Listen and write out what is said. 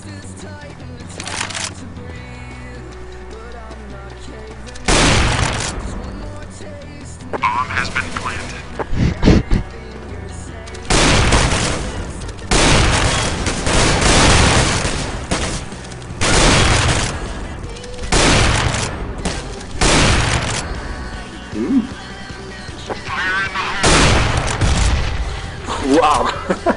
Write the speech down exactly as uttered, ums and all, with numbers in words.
Bomb has been planted. Ooh. Fire in the hole! Wow.